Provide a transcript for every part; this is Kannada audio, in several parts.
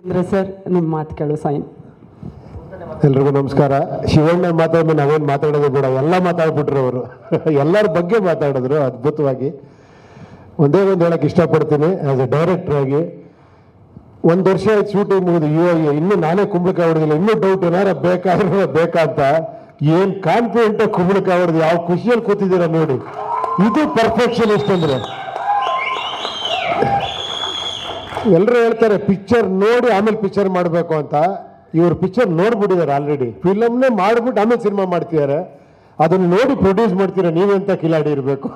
ಸರ್ ನಿಮ್ಮ ಮಾತು ಕೇಳು ಸೈನ್. ಎಲ್ರಿಗೂ ನಮಸ್ಕಾರ. ಶಿವಣ್ಣ ಮಾತಾಡೋ ನಾವೇನು ಮಾತಾಡೋದು ಬೇಡ, ಎಲ್ಲ ಮಾತಾಡ್ಬಿಟ್ರು ಅವರು. ಎಲ್ಲರ ಬಗ್ಗೆ ಮಾತಾಡಿದ್ರು ಅದ್ಭುತವಾಗಿ. ಒಂದೇ ಒಂದು ಹೇಳಕ್ಕೆ ಇಷ್ಟಪಡ್ತೀನಿ, ಆಸ್ ಎ ಡೈರೆಕ್ಟರ್ ಆಗಿ 1 ವರ್ಷ ಆಯ್ತು ಶೂಟಿಂಗ್ ಮುಗಿದು. ಇನ್ನೂ ನಾನೇ ಕುಂಬಳಕಾಯಿ ಹೊಡೆದಿಲ್ಲ, ಇನ್ನೂ ಡೌಟ್ ಏನಾರ ಬೇಕಾ ಅಂತ. ಏನು ಕಾನ್ಫಿಡೆಂಟ್ ಕುಂಬಳಕಾಯಿ ಹೊಡೆದು ಯಾವ ಖುಷಿಯಲ್ಲಿ ಕೂತಿದ್ದೀರ ನೋಡಿ. ಇದು ಪರ್ಫೆಕ್ಷನಿಸ್ಟ್ ಅಂದ್ರೆ. ಎಲ್ಲರೂ ಹೇಳ್ತಾರೆ ಪಿಕ್ಚರ್ ನೋಡಿ ಆಮೇಲೆ ಪಿಕ್ಚರ್ ಮಾಡಬೇಕು ಅಂತ. ಇವರು ಪಿಕ್ಚರ್ ನೋಡ್ಬಿಟ್ಟಿದ್ದಾರೆ ಆಲ್ರೆಡಿ. ಫಿಲಮ್ನೇ ಮಾಡ್ಬಿಟ್ಟು ಆಮೇಲೆ ಸಿನಿಮಾ ಮಾಡ್ತಿದ್ದಾರೆ. ಅದನ್ನು ನೋಡಿ ಪ್ರೊಡ್ಯೂಸ್ ಮಾಡ್ತೀರಾ, ನೀವೆಂತ ಕಿಲಾಡಿ ಇರಬೇಕು.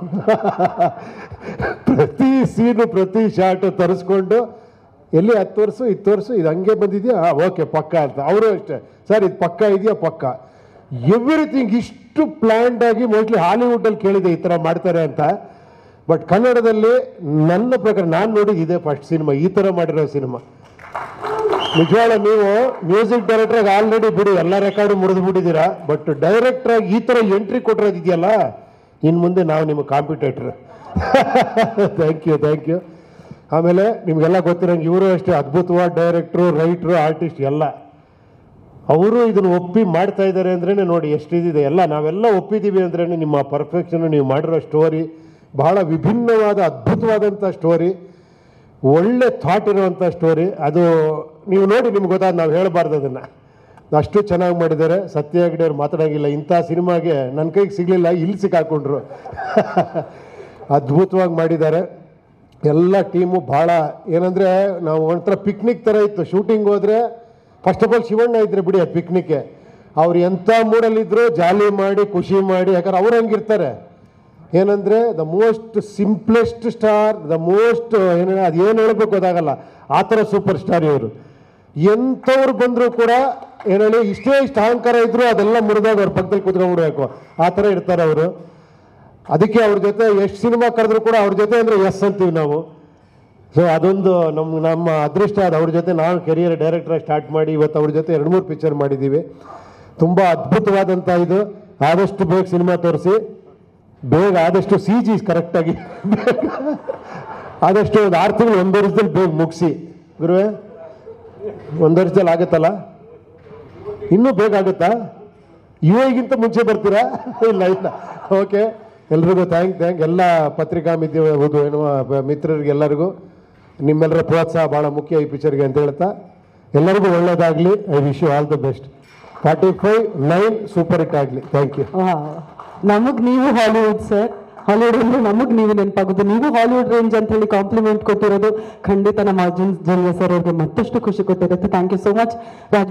ಪ್ರತಿ ಸೀನು ಪ್ರತಿ ಶಾರ್ಟ್ ತರಿಸ್ಕೊಂಡು ಎಲ್ಲಿ 10 ವರ್ಷ 20 ವರ್ಷ ಇದು ಹಂಗೆ ಬಂದಿದೆಯಾ, ಓಕೆ ಪಕ್ಕ ಅಂತ. ಅವರು ಅಷ್ಟೇ, ಸರ್ ಇದು ಪಕ್ಕ ಇದೆಯಾ, ಪಕ್ಕ. ಎವ್ರಿಥಿಂಗ್ ಇಷ್ಟು ಪ್ಲ್ಯಾಂಡ್ ಆಗಿ. ಮೋಸ್ಟ್ಲಿ ಹಾಲಿವುಡ್ಡಲ್ಲಿ ಕೇಳಿದೆ ಈ ಥರ ಮಾಡ್ತಾರೆ ಅಂತ. ಬಟ್ ಕನ್ನಡದಲ್ಲಿ ನನ್ನ ಪ್ರಕಾರ ನಾನು ನೋಡಿದ್ದು ಇದೇ ಫಸ್ಟ್ ಸಿನಿಮಾ, ಈ ಥರ ಮಾಡಿರೋ ಸಿನಿಮಾ. ನಿಜವಾಗ್ಲೂ ನೀವು ಮ್ಯೂಸಿಕ್ ಡೈರೆಕ್ಟ್ರಾಗಿ ಆಲ್ರೆಡಿ ಬಿಡಿ ಎಲ್ಲ ರೆಕಾರ್ಡು ಮುರಿದು ಬಿಟ್ಟಿದ್ದೀರಾ. ಬಟ್ ಡೈರೆಕ್ಟ್ರಾಗಿ ಈ ಥರ ಎಂಟ್ರಿ ಕೊಟ್ಟಿರೋದಿದೆಯಲ್ಲ, ಇನ್ನು ಮುಂದೆ ನಾವು ನಿಮ್ಮ ಕಾಂಪಿಟೇಟರ್. Thank you. ಆಮೇಲೆ ನಿಮಗೆಲ್ಲ ಗೊತ್ತಿರೋಂಗೆ ಇವರು ಅಷ್ಟೇ ಅದ್ಭುತವಾದ ಡೈರೆಕ್ಟ್ರು, ರೈಟ್ರು, ಆರ್ಟಿಸ್ಟ್ ಎಲ್ಲ. ಅವರು ಇದನ್ನು ಒಪ್ಪಿ ಮಾಡ್ತಾ ಇದ್ದಾರೆ ಅಂದ್ರೇ ನೋಡಿ ಎಷ್ಟಿದೆ. ಎಲ್ಲ ನಾವೆಲ್ಲ ಒಪ್ಪಿದ್ದೀವಿ ಅಂದ್ರೇ ನಿಮ್ಮ ಪರ್ಫೆಕ್ಷನ್, ನೀವು ಮಾಡಿರೋ ಸ್ಟೋರಿ ಬಹಳ ವಿಭಿನ್ನವಾದ ಅದ್ಭುತವಾದಂಥ ಸ್ಟೋರಿ, ಒಳ್ಳೆ ಥಾಟ್ ಇರುವಂಥ ಸ್ಟೋರಿ. ಅದು ನೀವು ನೋಡಿ ನಿಮ್ಗೆ ಗೊತ್ತಾದ, ನಾವು ಹೇಳಬಾರ್ದು ಅದನ್ನು. ಅಷ್ಟು ಚೆನ್ನಾಗಿ ಮಾಡಿದ್ದಾರೆ. ಸತ್ಯ ಹೆಗ್ಡೆ ಅವ್ರು ಮಾತಾಡೋಂಗಿಲ್ಲ, ಇಂಥ ಸಿನಿಮಾಗೆ ನನ್ನ ಕೈಗೆ ಸಿಗಲಿಲ್ಲ, ಇಲ್ಲಿ ಸಿಕ್ಕಾಕೊಂಡ್ರು. ಅದ್ಭುತವಾಗಿ ಮಾಡಿದ್ದಾರೆ ಎಲ್ಲ ಟೀಮು. ಭಾಳ ಏನಂದರೆ ನಾವು ಒಂಥರ ಪಿಕ್ನಿಕ್ ಥರ ಇತ್ತು. ಶೂಟಿಂಗ್ ಹೋದರೆ ಫಸ್ಟ್ ಆಫ್ ಆಲ್ ಶಿವಣ್ಣ ಇದ್ರೆ ಬಿಡಿ, ಅದು ಪಿಕ್ನಿಕ್ಕೆ. ಅವ್ರು ಎಂಥ ಮೂಡಲ್ಲಿದ್ದರು, ಜಾಲಿ ಮಾಡಿ ಖುಷಿ ಮಾಡಿ. ಯಾಕಂದ್ರೆ ಅವ್ರು ಹಂಗಿರ್ತಾರೆ. ಏನಂದರೆ the most simplest star, the most ಅದೇನು ಹೇಳಬೇಕು ಗೊತ್ತಾಗಲ್ಲ, ಆ ಥರ ಸೂಪರ್ ಸ್ಟಾರ್ ಇವರು. ಎಂಥವ್ರು ಬಂದರೂ ಕೂಡ ಏನೇಳಿ ಇಷ್ಟು ಅಹಂಕಾರ ಇದ್ದರೂ ಅದೆಲ್ಲ ಮುರಿದಾಗ ಅವ್ರ ಪಕ್ಕದಲ್ಲಿ ಕೂತ್ಕೊಂಡ್ಬಿಡ್ಬೇಕು, ಆ ಥರ ಇರ್ತಾರೆ ಅವರು. ಅದಕ್ಕೆ ಅವ್ರ ಜೊತೆ ಎಷ್ಟು ಸಿನಿಮಾ ಕರೆದ್ರು ಕೂಡ ಅವ್ರ ಜೊತೆ ಅಂದರೆ ಎಸ್ ಅಂತೀವಿ ನಾವು. ಸೊ ಅದೊಂದು ನಮ್ಮ ಅದೃಷ್ಟ. ಅದು ಅವ್ರ ಜೊತೆ ನಾವು ಕೆರಿಯರ್ ಡೈರೆಕ್ಟ್ರಾಗಿ ಸ್ಟಾರ್ಟ್ ಮಾಡಿ ಇವತ್ತು ಅವ್ರ ಜೊತೆ 2-3 ಪಿಕ್ಚರ್ ಮಾಡಿದ್ದೀವಿ. ತುಂಬ ಅದ್ಭುತವಾದಂಥ ಇದು. ಆದಷ್ಟು ಬೇಗ ಸಿನಿಮಾ ತೋರಿಸಿ, ಬೇಗ ಆದಷ್ಟು CG ಕರೆಕ್ಟಾಗಿ ಆದಷ್ಟು ಒಂದು 6 ತಿಂಗಳು 1 ವರ್ಷದಲ್ಲಿ ಬೇಗ ಮುಗಿಸಿ. ಗುರುವೇ 1 ವರ್ಷದಲ್ಲಿ ಆಗುತ್ತಲ್ಲ, ಇನ್ನೂ ಬೇಗ ಆಗುತ್ತಾ? ಗಿಂತ ಮುಂಚೆ ಬರ್ತೀರಾ? ಇಲ್ಲ. ಓಕೆ, ಎಲ್ರಿಗೂ ಥ್ಯಾಂಕ್ ಎಲ್ಲ ಪತ್ರಿಕಾ ಮಿತ್ರರಿಗೆಲ್ಲರಿಗೂ ನಿಮ್ಮೆಲ್ಲರ ಪ್ರೋತ್ಸಾಹ ಭಾಳ ಮುಖ್ಯ ಈ ಪಿಕ್ಚರ್ಗೆ ಅಂತ ಹೇಳ್ತಾ, ಎಲ್ಲರಿಗೂ ಒಳ್ಳೇದಾಗಲಿ. I wish you all the best. 45/9 super hit ಆಗಲಿ. Thank you. ನಮಗೆ ನೀವು ಹಾಲಿವುಡ್ ಸರ್, ಹಾಲಿವುಡ್ ಅಂದ್ರೆ ನಮಗೆ ನೀವು ನೆನಪಾಗೋದು. ನೀವು ಹಾಲಿವುಡ್ ರೇಂಜ್ ಅಂತ ಹೇಳಿ ಕಾಂಪ್ಲಿಮೆಂಟ್ ಕೊಟ್ಟಿರೋದು ಖಂಡಿತ ನಮ್ಮ ಅರ್ಜುನ್ ಜನ್ಯ ಸರ್ ಅವ್ರಿಗೆ ಮತ್ತಷ್ಟು ಖುಷಿ ಕೊಟ್ಟಿರುತ್ತೆ. Thank you so much.